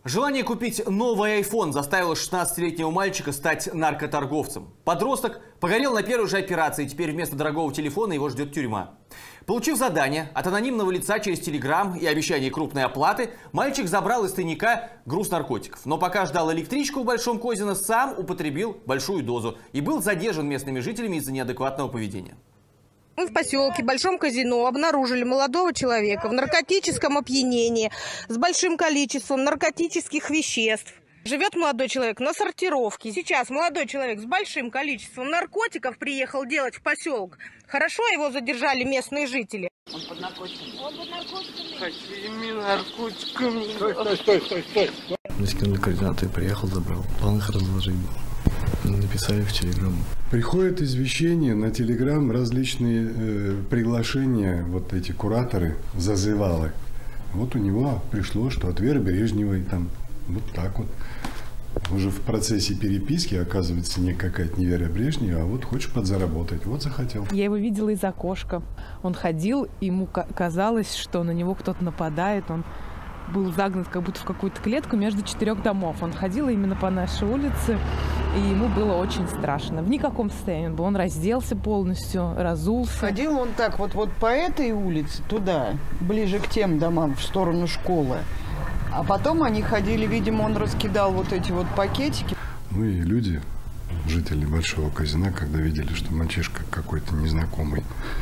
Желание купить новый iPhone заставило 16-летнего мальчика стать наркоторговцем. Подросток погорел на первой же операции, и теперь вместо дорогого телефона его ждет тюрьма. Получив задание от анонимного лица через Telegram и обещание крупной оплаты, мальчик забрал из тайника груз наркотиков. Но пока ждал электричку в Большом Козино, сам употребил большую дозу и был задержан местными жителями из-за неадекватного поведения. Мы в поселке Большом Козино обнаружили молодого человека в наркотическом опьянении с большим количеством наркотических веществ. Живет молодой человек на сортировке. Сейчас молодой человек с большим количеством наркотиков приехал делать в поселок. Хорошо его задержали местные жители. Он под наркотиками. Он под наркотиками. Какими наркотиками? Стой. Мне скинули координаты, приехал, забрал. План их разложили. Написали в Телеграм. Приходят извещения на Телеграм, различные приглашения, вот эти кураторы зазывалы. Вот у него пришло, что от Веры Брежневой там вот так вот. Уже в процессе переписки, оказывается, не какая-то не Вера Брежнева, а вот хочешь подзаработать. Вот захотел. Я его видела из окошка. Он ходил, и ему казалось, что на него кто-то нападает. Он был загнан как будто в какую-то клетку между 4 домов. Он ходил именно по нашей улице, и ему было очень страшно. В никаком состоянии он был. Он разделся полностью, разулся. Ходил он так вот по этой улице, туда, ближе к тем домам, в сторону школы. А потом они ходили, видимо, он раскидал вот эти вот пакетики. Ну и люди, жители Большого Козина, когда видели, что мальчишка какой-то незнакомый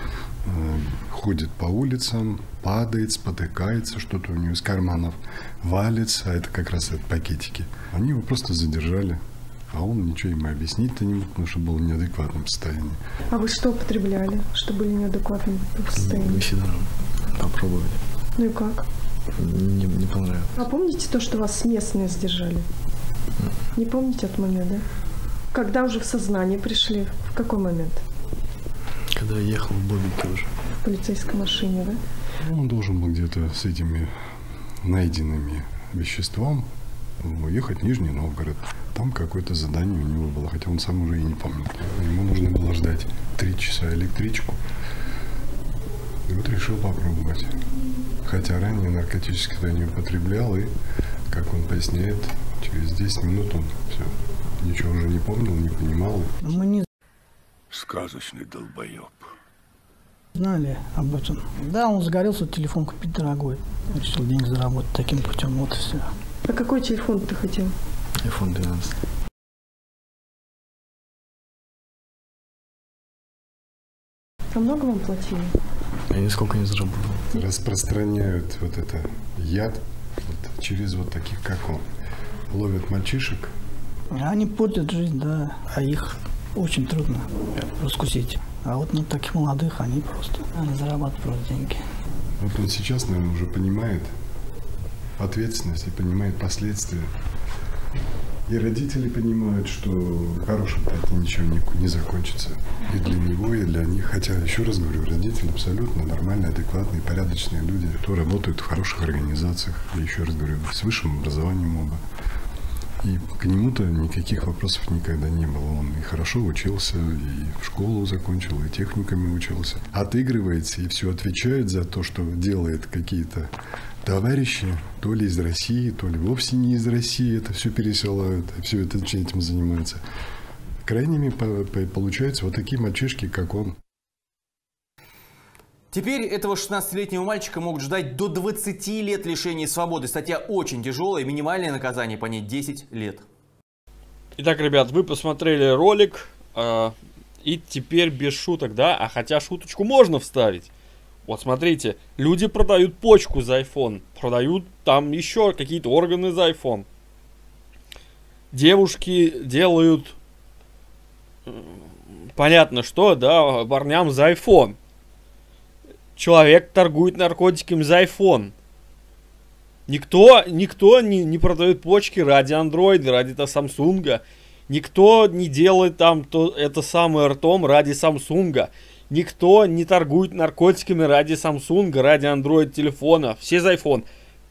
ходит по улицам, падает, спотыкается, что-то у него из карманов валится, а это как раз это пакетики. Они его просто задержали, а он ничего им объяснить-то не мог, потому что был в неадекватном состоянии. А вы что употребляли, что были в неадекватном состоянии? Мефедрон. Попробовали. Ну и как? Не понравилось. А помните то, что вас местные задержали? Не помните этот момент, да? Когда уже в сознание пришли? В какой момент? Когда я ехал в Бобике уже. В полицейской машине, да? Он должен был где-то с этими найденными веществом уехать в Нижний Новгород. Там какое-то задание у него было, хотя он сам уже и не помнит. Ему нужно было ждать 3 часа электричку. И вот решил попробовать. Хотя ранее наркотическое не употреблял, и, как он поясняет, через 10 минут он все, ничего уже не помнил, не понимал. Мы не Сказочный долбоеб. Знали об этом. Да, он загорелся, телефон купить дорогой. Решил деньги заработать таким путем, вот и все. А какой телефон ты хотел? iPhone 12. А много вам платили? Я нисколько не заработал. Распространяют вот это яд вот через вот таких, как он. Ловят мальчишек. Они портят жизнь, да, а их очень трудно раскусить. А вот на таких молодых они просто зарабатывают просто деньги. Вот он сейчас, наверное, уже понимает ответственность и понимает последствия. И родители понимают, что хорошим-то это ничего не закончится. И для него, и для них. Хотя, еще раз говорю, родители абсолютно нормальные, адекватные, порядочные люди, кто работают в хороших организациях. Я еще раз говорю, с высшим образованием оба. И к нему-то никаких вопросов никогда не было. Он и хорошо учился, и в школу закончил, и техниками учился. Отыгрывается и все отвечает за то, что делает какие-то товарищи, то ли из России, то ли вовсе не из России, это все пересылают, все это этим занимаются. Крайними получаются вот такие мальчишки, как он. Теперь этого 16-летнего мальчика могут ждать до 20 лет лишения свободы. Статья очень тяжелая, минимальное наказание по ней 10 лет. Итак, ребят, вы посмотрели ролик, и теперь без шуток, да? А хотя шуточку можно вставить. Вот смотрите, люди продают почку за iPhone, продают там еще какие-то органы за iPhone. Девушки делают, понятно что, да, парням за iPhone. Человек торгует наркотиками за iPhone. Никто не продает почки ради Android, ради Samsung. Никто не делает там это самое ртом ради Samsung. Никто не торгует наркотиками ради Samsung, ради Android телефона. Все за iPhone.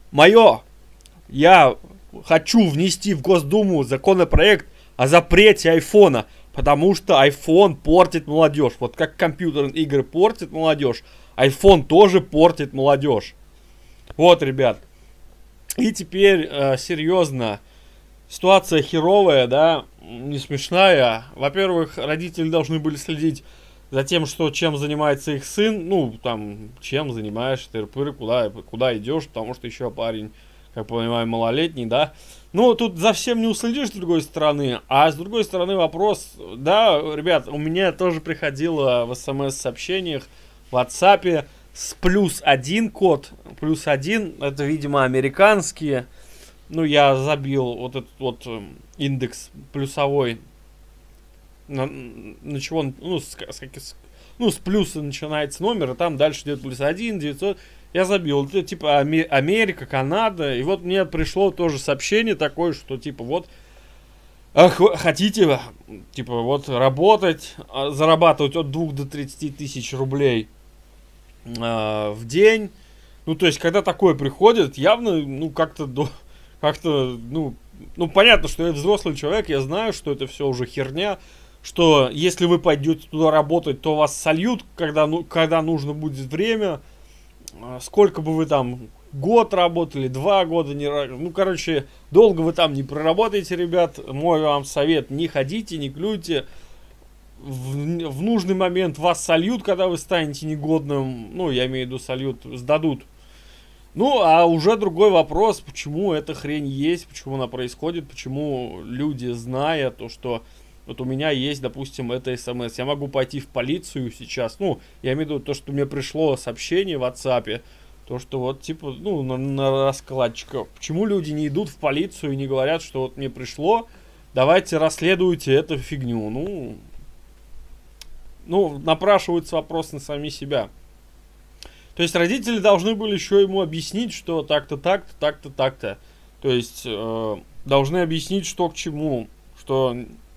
Я хочу внести в Госдуму законопроект о запрете айфона. Потому что iPhone портит молодежь. Вот как компьютерные игры портят молодежь, iPhone тоже портит молодежь. Вот, ребят. И теперь, серьезно, ситуация херовая, да, не смешная. Во-первых, родители должны были следить за тем, что чем занимается их сын. Ну, там, чем занимаешься, тыры-пыры, куда идешь, потому что еще парень, как понимаю, малолетний, да. Ну, тут за всем не уследишь, с другой стороны. А с другой стороны вопрос, да, ребят, у меня тоже приходило в смс-сообщениях, в WhatsApp с +1 код. +1, это, видимо, американские. Ну, я забил вот этот вот индекс плюсовой. На чего, ну, с плюса начинается номер, и там дальше идет +1, 900. Я забил, это типа Америка, Канада, и вот мне пришло тоже сообщение такое, что типа вот хотите, типа вот работать, зарабатывать от 2 до 30 тысяч рублей в день. Ну, то есть, когда такое приходит, явно, ну, как-то, ну, понятно, что я взрослый человек, я знаю, что это все уже херня, что если вы пойдете туда работать, то вас сольют, когда нужно будет время. Сколько бы вы там, год работали, 2 года, ну, короче, долго вы там не проработаете, ребят. Мой вам совет: не ходите, не клюйте. В нужный момент вас сольют, когда вы станете негодным. Ну, я имею в виду, сольют, сдадут. Ну, а уже другой вопрос, почему эта хрень есть, почему она происходит, почему люди, зная то, что вот у меня есть, допустим, это смс, я могу пойти в полицию сейчас, ну, я имею в виду то, что мне пришло сообщение в WhatsApp, то, что вот, типа, ну, на раскладчика. Почему люди не идут в полицию и не говорят, что вот мне пришло, давайте расследуйте эту фигню. Ну, напрашивается вопрос на сами себя. То есть родители должны были еще ему объяснить, что так-то, так-то, так-то, так-то. То есть должны объяснить, что к чему, что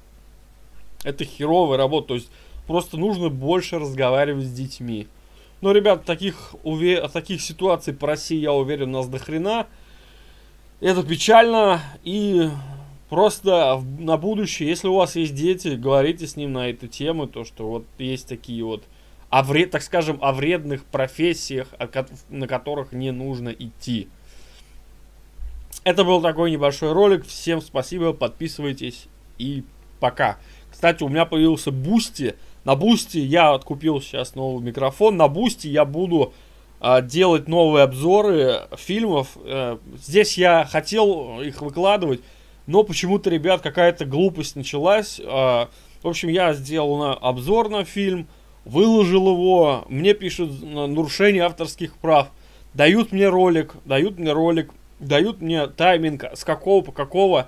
это херовая работа. То есть просто нужно больше разговаривать с детьми. Но, ребят, таких ситуаций по России, я уверен, у нас до хрена. Это печально. И просто на будущее, если у вас есть дети, говорите с ним на эту тему, то, что вот есть такие вот, так скажем, о вредных профессиях, на которых не нужно идти. Это был такой небольшой ролик. Всем спасибо, подписывайтесь и пока. Кстати, у меня появился Boosty. На Boosty я откупил сейчас новый микрофон. На Boosty я буду делать новые обзоры фильмов. Здесь я хотел их выкладывать, но почему-то, ребят, какая-то глупость началась. В общем, я сделал обзор на фильм, выложил его. Мне пишут нарушение авторских прав. Дают мне ролик, дают мне тайминг, с какого по какого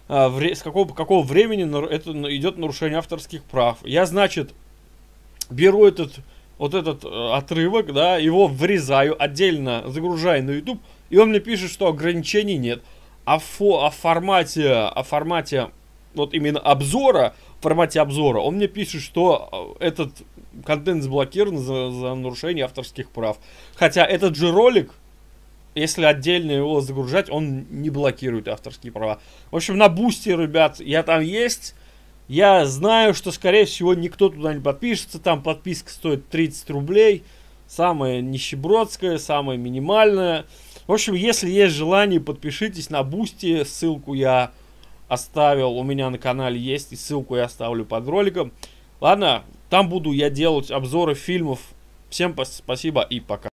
времени это идет нарушение авторских прав. Я, значит, беру этот отрывок, да, его вырезаю, отдельно загружаю на YouTube, и он мне пишет, что ограничений нет. А в формате вот именно обзора, он мне пишет, что этот контент заблокирован за нарушение авторских прав. Хотя этот же ролик, если отдельно его загружать, он не блокирует авторские права. В общем, на Boosty, ребят, я там есть. Я знаю, что, скорее всего, никто туда не подпишется. Там подписка стоит 30 рублей. Самая нищебродская, самая минимальная. В общем, если есть желание, подпишитесь на Boosty. Ссылку я оставил, у меня на канале есть. И ссылку я оставлю под роликом. Ладно, там буду я делать обзоры фильмов. Всем спасибо и пока.